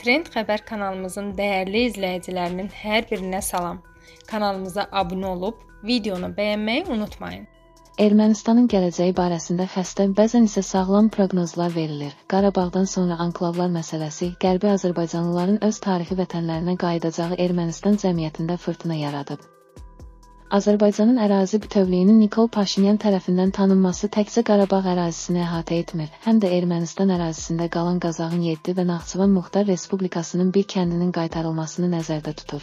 Trend Xəbər kanalımızın dəyərli izləyicilərinin hər birinə salam. Kanalımıza abunə olub, videonu bəyənməyi unutmayın. Ermənistanın gələcəyi barəsində xəstə, bəzən isə sağlam proqnozlar verilir. Qarabağdan sonra anklavlar məsələsi Qərbi Azərbaycanlıların öz tarixi vətənlərinə qayıdacağı Ermənistan cəmiyyətində fırtına yaradıb. Azərbaycanın ərazi bütövlüyünün Nikol Paşinyan tərəfindən tanınması təkcə Qarabağ ərazisini əhatə etmir, həm də Ermənistan ərazisində qalan Qazağın 7 və Naxçıvan Muxtar Respublikasının bir kəndinin qaytarılmasını nəzərdə tutur.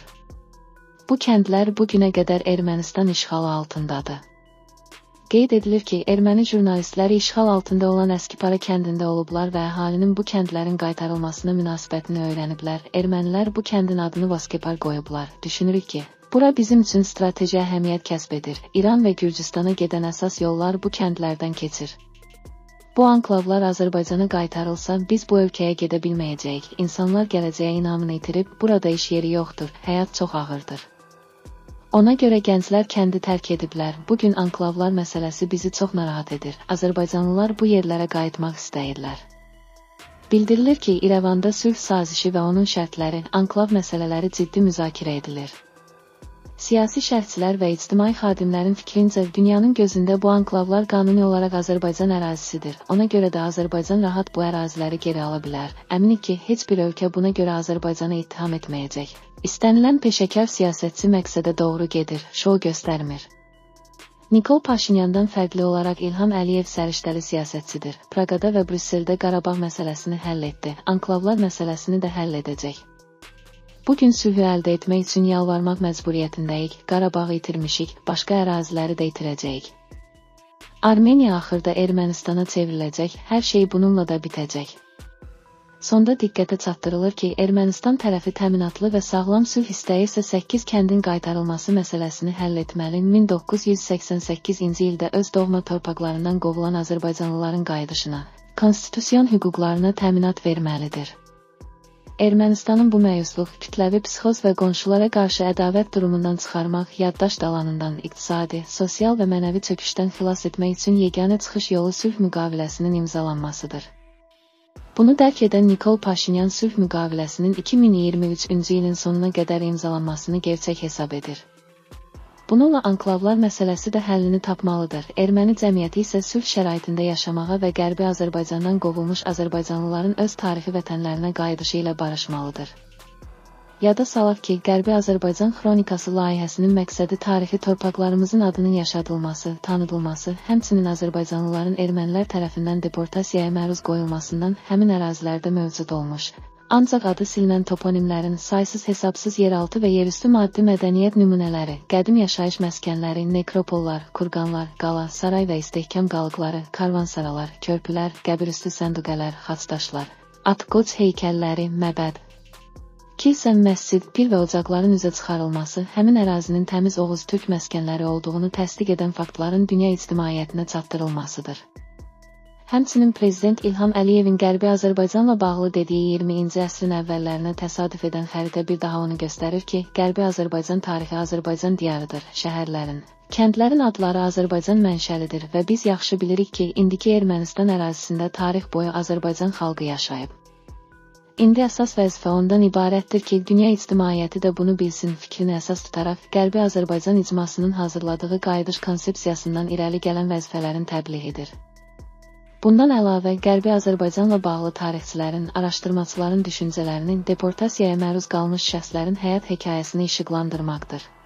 Bu kəndlər bu günə qədər Ermənistan işğalı altındadır. Qeyd edilir ki, erməni jurnalistləri işğal altında olan Əskipara kəndində olublar və əhalinin bu kəndlərin qaytarılmasına münasibətini öyrəniblər. Ermənilər bu kəndin adını Vaskepar qoyublar. Düşünürük ki, bura bizim üçün strateji əhəmiyyət kəsb edir. İran və Gürcüstana gedən əsas yollar bu kəndlərdən keçir. Bu anklavlar Azərbaycana qaytarılsa, biz bu ölkəyə gedə bilməyəcəyik. İnsanlar gələcəyə inamını itirib, burada iş yeri yoxdur, həyat çox ağırdır. Ona görə gənclər kəndi tərk ediblər. Bugün anklavlar məsələsi bizi çox narahat edir. Azərbaycanlılar bu yerlərə qayıtmaq istəyirlər. Bildirilir ki, İrəvanda sülh sazişi və onun şərtləri, anklav məsələləri ciddi müzakirə edilir. Siyasi şərhçilər və ictimai xadimlərin fikrincə, dünyanın gözündə bu anklavlar qanuni olaraq Azərbaycan ərazisidir. Ona görə də Azərbaycan rahat bu əraziləri geri ala bilər. Əminik ki, heç bir ölkə buna görə Azərbaycanı ittiham etməyəcək. İstənilən peşəkar siyasətçi məqsədə doğru gedir, şou göstərmir. Nikol Paşinyandan fərqli olaraq İlham Əliyev səriştəli siyasətçidir. Praqada və Brüsseldə Qarabağ məsələsini həll etdi, anklavlar məsələsini də həll edəcək. Bugün sülhü əldə etmək üçün yalvarmaq məcburiyyətindəyik, Qarabağı itirmişik, başqa əraziləri də itirəcəyik. Armeniya axırda Ermənistana çevriləcək, hər şey bununla da bitəcək. Sonda diqqətə çatdırılır ki, Ermənistan tərəfi təminatlı və sağlam sülh istəyirsə 8 kəndin qaytarılması məsələsini həll etməli. 1988-ci ildə öz doğma torpaqlarından qovulan Azərbaycanlıların qayıdışına, konstitusiyon hüquqlarına təminat verməlidir. Ermənistanın bu məyusluq, kütləvi psixoz və qonşulara qarşı ədavət durumundan çıxarmaq, yaddaş dalanından iqtisadi, sosial və mənəvi çöküşdən xilas etmək üçün yeganə çıxış yolu sülh müqaviləsinin imzalanmasıdır. Bunu dərk edən Nikol Paşinyan sülh müqaviləsinin 2023-cü ilin sonuna qədər imzalanmasını gerçək hesab edir. Bununla anklavlar məsələsi də həllini tapmalıdır. Erməni cəmiyyəti isə sülh şəraitində yaşamağa və Qərbi Azərbaycandan qovulmuş azərbaycanlıların öz tarixi vətənlərinə qayıdışı ilə barışmalıdır. Yada salaq ki, Qərbi Azərbaycan xronikası layihəsinin məqsədi tarixi torpaqlarımızın adının yaşadılması, tanıdılması, həmçinin azərbaycanlıların ermənilər tərəfindən deportasiyaya məruz qoyulmasından həmin ərazilərdə mövcud olmuş. Ancaq adı silinən toponimlərin saysız hesabsız yeraltı və yerüstü maddi mədəniyyət nümunələri, qədim yaşayış məskənləri, nekropollar, kurqanlar, qala, saray və istehkam qalıqları, karvansaralar, körpülər, qəbirüstü sənduqələr, xaçdaşlar, at-qoç heykəlləri, məbəd, kilsə, məscid, pir və ocaqların üzə çıxarılması, həmin ərazinin təmiz Oğuz türk məskənləri olduğunu təsdiq edən faktların dünya ictimaiyyətinə çatdırılmasıdır. Həmçinin Prezident İlham Əliyevin Qərbi Azərbaycanla bağlı dediyi 20-ci əsrin əvvəllərinə təsadüf edən xəritə bir daha onu göstərir ki, Qərbi Azərbaycan tarixi Azərbaycan diyarıdır, şəhərlərin, kəndlərin adları Azərbaycan mənşəlidir və biz yaxşı bilirik ki, indiki Ermənistan ərazisində tarix boyu Azərbaycan xalqı yaşayıb. İndi əsas vəzifə ondan ibarətdir ki, dünya ictimaiyyəti də bunu bilsin, fikrini əsas tutaraq Qərbi Azərbaycan icmasının hazırladığı qayıdış konsepsiyasından irəli gələn vəzifələrin təbliğidir. Bundan əlavə, Qərbi Azərbaycanla bağlı tarixçilərin, araşdırmaçıların düşüncələrinin, deportasiyaya məruz qalmış şəxslərin həyat hekayəsini işıqlandırmaqdır.